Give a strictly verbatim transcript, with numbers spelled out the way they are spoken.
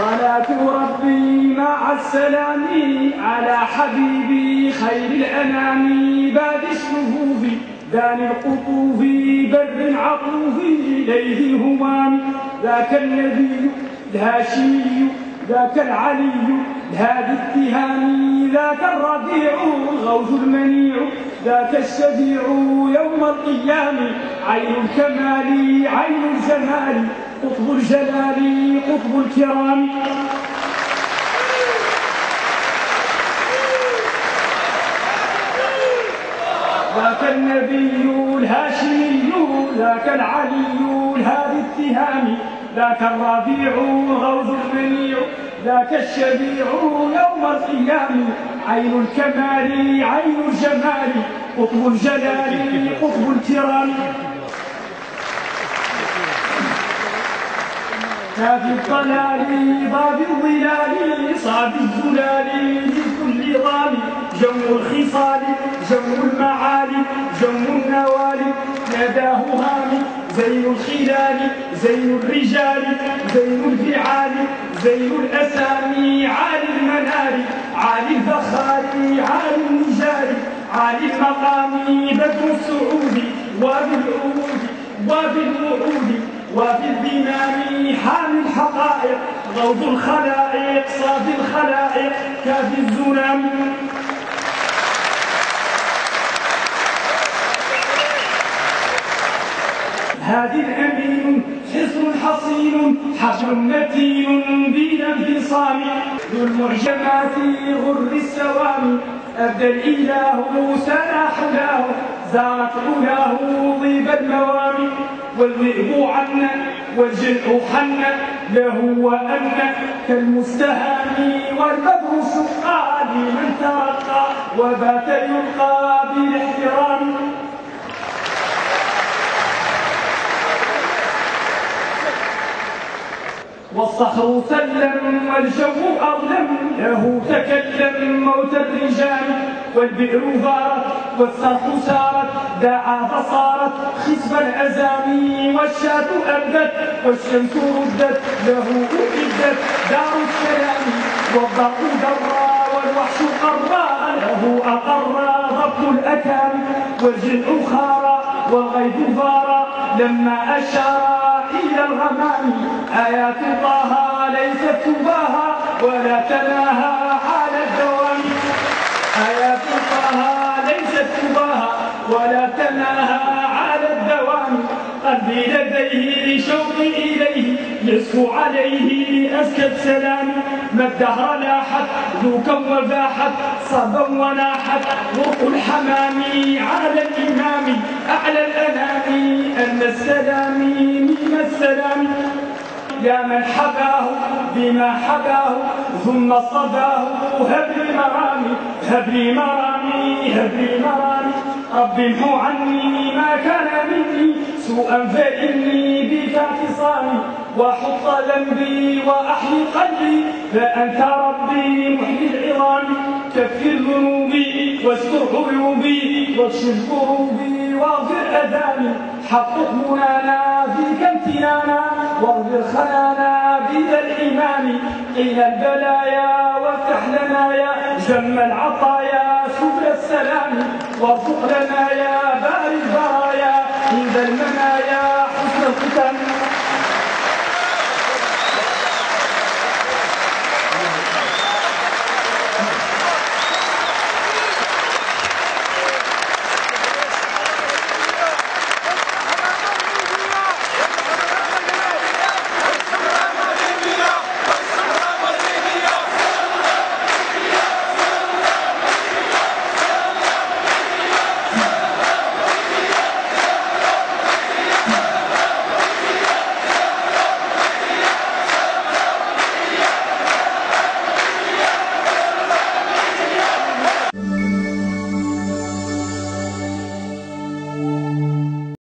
صلاة ربي مع السلام على حبيبي خير الأنام باد الشهوف دان القطوف بر عطوف إليه الهمام ذاك النبي الهاشمي ذاك العلي هذا التهام ذاك الربيع الغوث المنيع ذاك الشفيع يوم القيام عين الكمال عين الجمال قطب الجلال قطب الكرام ذاك النبي الهاشمي ذاك العلي الهادي التهام ذاك الربيع غوث المنيع ذاك الشفيع يوم القيام عين الكمال عين الجمال قطب الجلال قطب الكرام كافي الضلال ضاب الظلال صعب الزلال لكل ضام جم الخصال جم المعالي جم النوال ناداه هامي زين الخلال زين الرجال زين الفعال زين الأسامي عالي المنار عالي الفخار عالي النجار عالي المقام بدر السعود وبالعود وبالوعود وفي البنان حامي الحقائق غوض الخلائق صافي الخلائق كافي الزنام هادي الأمين حصن حصين حجر متين بلا انفصام ذو المعجمات غر السوام أبدى الإله سنا حلاه زارت علاه ضيب الموامي والذئب عنا والجلع حن له وأن كالمستهام والبدر شقا لمن ترقى وبات يلقى بالاحترام والصخر سلم والجو أظلم له تكلم موت الرجال والبئر ثارت والسرح سارت داعا فصارت خصب الأزامي والشاة أبدت والشمس ردت له أعدت دار السلام والضرب درى والوحش قرى له أقرى ضبط الأكام والجلع خارى والغيث ثارى لما أشار إلى الغمام آيات طه ليست تباهى ولا تناهى على الدوام آيات طه ليست تباهى ولا تناهى على الدوام قلبي لديه شوقي إليه يسكو عليه أزكى السلام ما الدهر لاحت ذوكا وباحت صبا وناحت روح الحمام على الإمام أعلى الأنام أن السلام من السلام يا من حباه بما حباه ثم صداه هب لي مرامي هب لي مرامي هب لي مرامي رب امحو عني ما كان مني سوءا فإني بك اعتصامي وحط ذنبي وأحيي قلبي فأنت ربي محيي العظام كفر ذنوبي واستر عيوبي واكشف كروبي واغفر أذاني حقق منانا فيك امتنانا واغفر خلانا بذا الإيمان قيل البلايا وافتح لنا يا جم العطايا سبل السلام وارزق لنا يا باري البرايا عند المنايا حسن الختام